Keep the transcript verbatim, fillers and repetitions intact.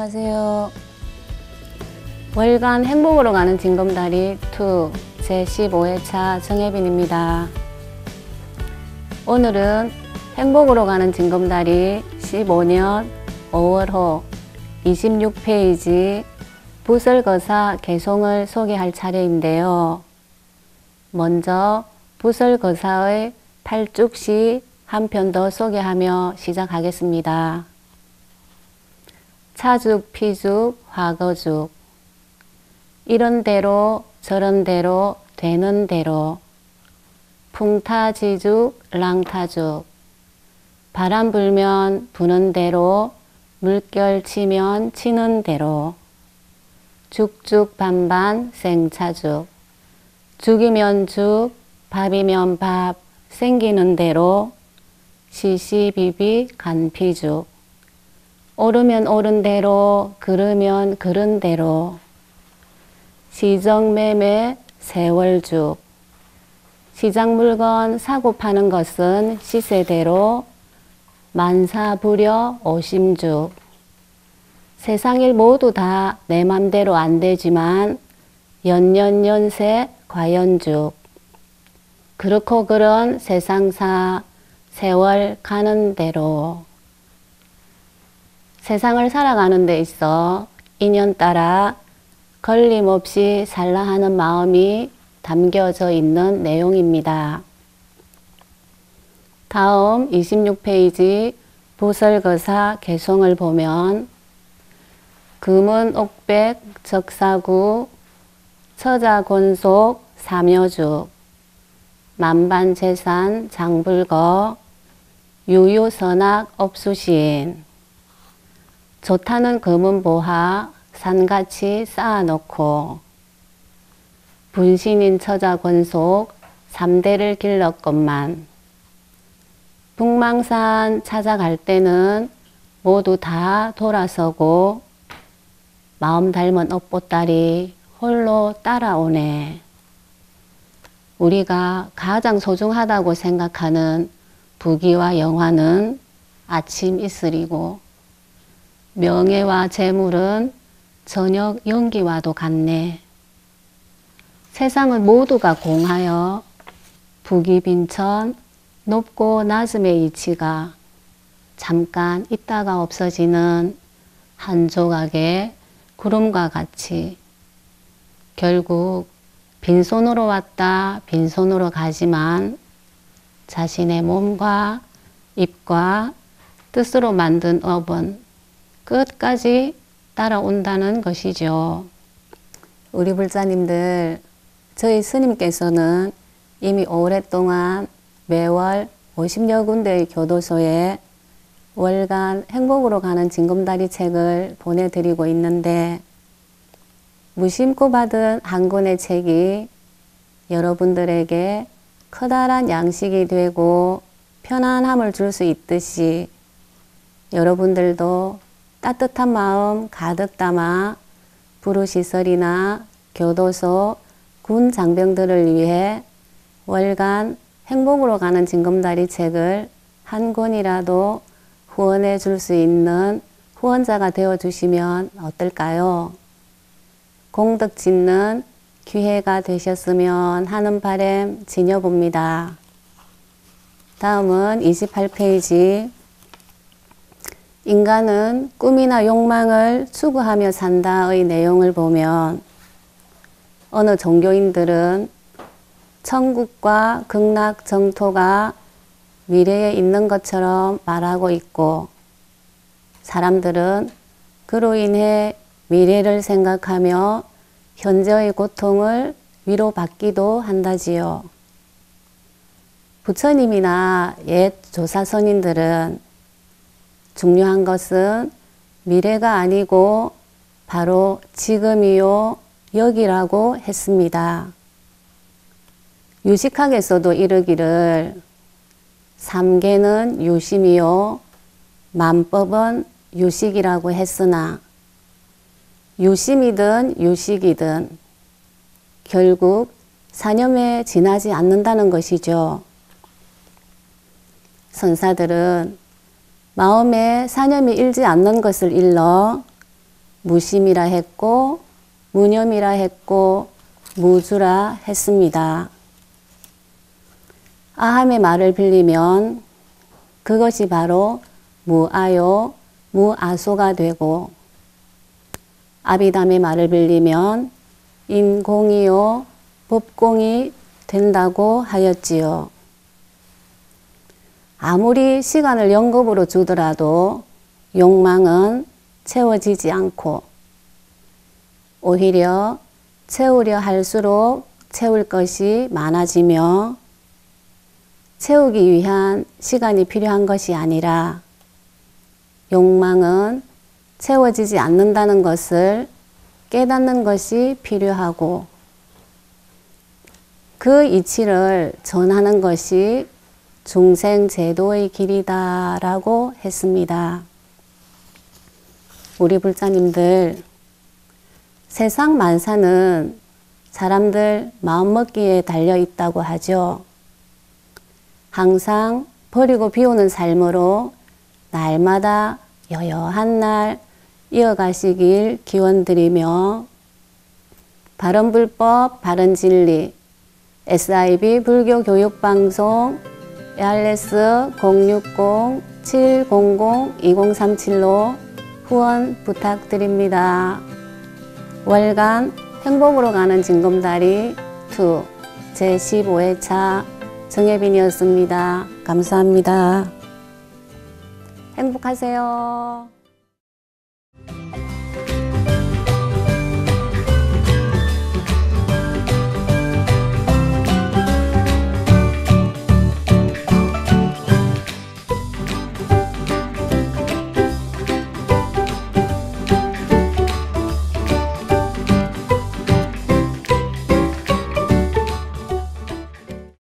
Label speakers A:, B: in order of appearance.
A: 안녕하세요. 월간 행복으로 가는 징검다리 이 제십오 회차 정혜빈입니다. 오늘은 행복으로 가는 징검다리 십오 년 오월호 이십육 페이지 부설거사 개송을 소개할 차례인데요. 먼저 부설거사의 팔죽시 한 편 더 소개하며 시작하겠습니다. 차죽, 피죽, 화거죽. 이런 대로 저런 대로 되는 대로. 풍타지죽, 랑타죽. 바람 불면 부는 대로, 물결 치면 치는 대로. 죽죽 반반 생차죽. 죽이면 죽, 밥이면 밥, 생기는 대로. 시시비비 간피죽. 오르면 오른 대로, 그르면 그른 대로. 시정매매 세월죽. 시장 물건 사고 파는 것은 시세대로. 만사부려 오심죽. 세상일 모두 다 내 맘대로 안 되지만 연년연세 과연죽. 그렇고 그런 세상사 세월 가는 대로. 세상을 살아가는 데 있어 인연 따라 걸림없이 살라 하는 마음이 담겨져 있는 내용입니다. 다음 이십육 페이지 부설거사 개송을 보면 금은 옥백 적사구 처자곤속 사묘죽 만반재산 장불거 유유선악 업수시인. 좋다는 금은 보하 산같이 쌓아놓고 분신인 처자권속 삼대를 길렀건만 북망산 찾아갈 때는 모두 다 돌아서고 마음 닮은 업보따리 홀로 따라오네. 우리가 가장 소중하다고 생각하는 부귀와 영화는 아침 이슬이고 명예와 재물은 저녁 연기와도 같네. 세상은 모두가 공하여 북이 빈천 높고 낮음의 이치가 잠깐 있다가 없어지는 한 조각의 구름과 같이 결국 빈손으로 왔다 빈손으로 가지만 자신의 몸과 입과 뜻으로 만든 업은 끝까지 따라온다는 것이죠. 우리 불자님들, 저희 스님께서는 이미 오랫동안 매월 오십여 군데의 교도소에 월간 행복으로 가는 징검다리 책을 보내드리고 있는데 무심코 받은 한 권의 책이 여러분들에게 커다란 양식이 되고 편안함을 줄 수 있듯이 여러분들도 따뜻한 마음 가득 담아 부르시설이나 교도소, 군 장병들을 위해 월간 행복으로 가는 징검다리 책을 한 권이라도 후원해 줄 수 있는 후원자가 되어 주시면 어떨까요? 공덕 짓는 기회가 되셨으면 하는 바람 지녀봅니다. 다음은 이십팔 페이지 인간은 꿈이나 욕망을 추구하며 산다의 내용을 보면 어느 종교인들은 천국과 극락 정토가 미래에 있는 것처럼 말하고 있고 사람들은 그로 인해 미래를 생각하며 현재의 고통을 위로받기도 한다지요. 부처님이나 옛 조사선인들은 중요한 것은 미래가 아니고 바로 지금이요 여기라고 했습니다. 유식학에서도 이르기를 삼계는 유심이요 만법은 유식이라고 했으나 유심이든 유식이든 결국 사념에 지나지 않는다는 것이죠. 선사들은 마음에 사념이 일지 않는 것을 일러 무심이라 했고 무념이라 했고 무주라 했습니다. 아함의 말을 빌리면 그것이 바로 무아요, 무아소가 되고 아비담의 말을 빌리면 인공이요, 법공이 된다고 하였지요. 아무리 시간을 연겁으로 주더라도 욕망은 채워지지 않고 오히려 채우려 할수록 채울 것이 많아지며 채우기 위한 시간이 필요한 것이 아니라 욕망은 채워지지 않는다는 것을 깨닫는 것이 필요하고 그 이치를 전하는 것이 중생제도의 길이다 라고 했습니다. 우리 불자님들, 세상 만사는 사람들 마음먹기에 달려 있다고 하죠. 항상 버리고 비우는 삶으로 날마다 여여한 날 이어가시길 기원드리며 바른불법 바른진리 에스아이비 불교교육방송 에이알에스 공육공 칠공공 이공삼칠로 후원 부탁드립니다. 월간 행복으로 가는 징검다리 이 제십오 회차 정혜빈이었습니다. 감사합니다. 행복하세요.